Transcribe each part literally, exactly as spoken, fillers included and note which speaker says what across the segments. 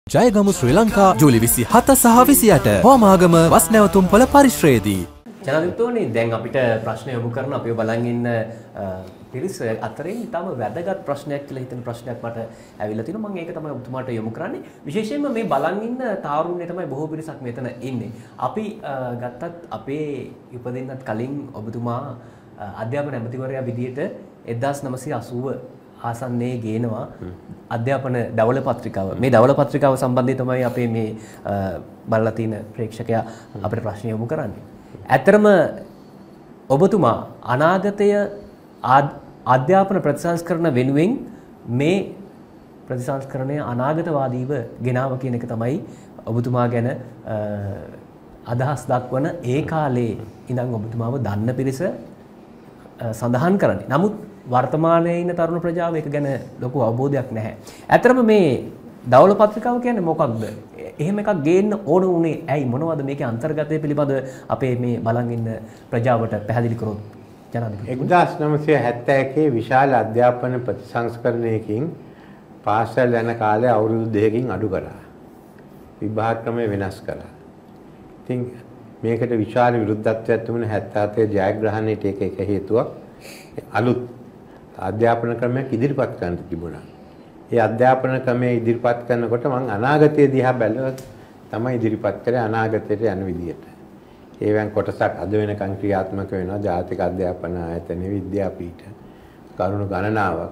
Speaker 1: ජයගමු ශ්‍රී ලංකා ජූලි විසි හත සහ විසි අට හෝමාගම වස් නැවතුම්පොළ පරිශ්‍රයේදී.
Speaker 2: ජනාධිපතිතුමනි දැන් අපිට ප්‍රශ්න යොමු කරන අපිව බලන් ඉන්න පිරිස අතරින් ඊටම වැදගත් ප්‍රශ්නයක් කියලා හිතෙන ප්‍රශ්නයක් මට ඇවිල්ලා තිනවා. මම ඒක තමයි ඔබතුමාට යොමු කරන්නේ. විශේෂයෙන්ම මේ බලන් ඉන්න තාරුණ්‍ය තමයි බොහෝ පිරිසක් මෙතන ඉන්නේ. අපි ගත්තත් අපේ ඉපදෙන්නත් කලින් ඔබතුමා අධ්‍යාපන ඇමතිවරයා විදියට එක්දාස් නවසිය අසූව ආසන්නයේ ගේනවා අධ්‍යාපන දවල පත්‍රිකාව. මේ දවල පත්‍රිකාව සම්බන්ධයෙන් තමයි අපේ මේ බලලා තියෙන ප්‍රේක්ෂකයා අපිට ප්‍රශ්න යොමු කරන්නේ. ඇත්තරම ඔබතුමා අනාගතය අධ්‍යාපන ප්‍රතිසංස්කරණ වෙනුවෙන් මේ ප්‍රතිසංස්කරණය අනාගතවාදීව ගෙනාව කියන එක තමයි ඔබතුමා ගැන අදහස් දක්වන ඒ කාලේ ඉඳන් ඔබතුමාව දන්න පිරිස සඳහන් කරන්නේ. නමුත් වර්තමානයේ ඉන්න තරුණ ප්‍රජාව ඒක ගැන ලොකු අවබෝධයක් නැහැ. ඇත්තටම මේ දවල පත්‍රිකාව කියන්නේ මොකක්ද? එහෙම එකක් ගේන්න ඕන උනේ ඇයි? මොනවද මේකේ අන්තර්ගතය පිළිබඳ අපේ මේ බලන් ඉන්න ප්‍රජාවට පැහැදිලි කරොත් ජනාධිපති.
Speaker 3: එක්දාස් නවසිය හැත්තෑ එකේ විශාල අධ්‍යාපන ප්‍රතිසංස්කරණයකින් පාසල් යන කාලය අවුරුදු දෙකකින් අඩු කළා. විභාග ක්‍රමය වෙනස් කළා. ඉතින් මේකට විශාල විරුද්ධත්වයක් තිබුණ හැත්තෑ හතේ ජයග්‍රහණයට ඒක එක හේතුවක්. අලුත් අධ්‍යාපන ක්‍රමයක් ඉදිරිපත් කරන්න තිබුණා. ඒ අධ්‍යාපන ක්‍රමය ඉදිරිපත් කරනකොට මම අනාගතය දිහා බැලුවා තමයි ඉදිරිපත් කරේ අනාගතයට යන විදියට. ඒවෙන් කොටසක් අද වෙනකන් ක්‍රියාත්මක වෙනවා. ජාතික අධ්‍යාපන ආයතන විද්‍යාපීඨ කරුණු ගණනාවක්.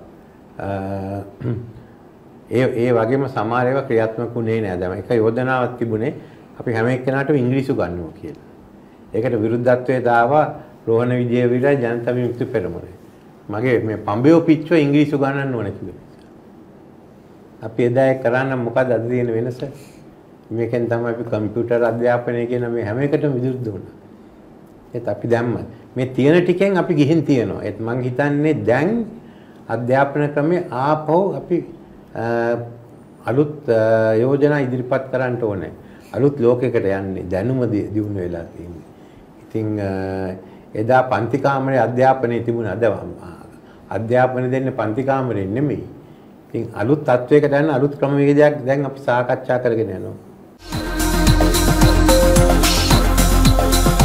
Speaker 3: ඒ ඒ වගේම සමහර ඒවා ක්‍රියාත්මක වුණේ නෑ. දැන් එක යෝජනාවක් තිබුණේ අපි හැම එක්කෙනාටම ඉංග්‍රීසි උගන්වමු කියලා. ඒකට විරුද්ධත්වයේ දාවා රෝහණ විජේවීරයි ජනතා විමුක්ති පෙරමුණේ. මගේ මේ පඹයෝ පිච්චෝ ඉංග්‍රීසි උගන්වන්න ඕනේ කියලා. අපි එදා ඒක කරන්න මොකද අද තියෙන වෙනස? මේකෙන් තමයි අපි කම්පියුටර් අධ්‍යාපනය කියන මේ හැම එකටම විරුද්ධ වුණා. ඒත් අපි දැම්ම මේ තියෙන ටිකෙන් අපි ගිහින් තියනවා. ඒත් මං හිතන්නේ දැන් අධ්‍යාපන ක්‍රමේ ආපහු අපි අලුත් යෝජනා ඉදිරිපත් කරන්න ඕනේ. අලුත් ලෝකයකට යන්නේ දැනුම දියුණු වෙලා තියෙන්නේ. ඉතින් එදා පන්ති කාමරේ අධ්‍යාපනයේ තිබුණ අද අධ්‍යාපනය දෙන්නේ පන්ති කාමරේ නෙමෙයි. ඉතින් අලුත් තත්වයකට යන අලුත් ක්‍රමවේදයක් දැන් අපි සාකච්ඡා කරගෙන යනවා.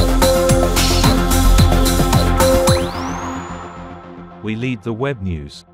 Speaker 4: We lead the web news.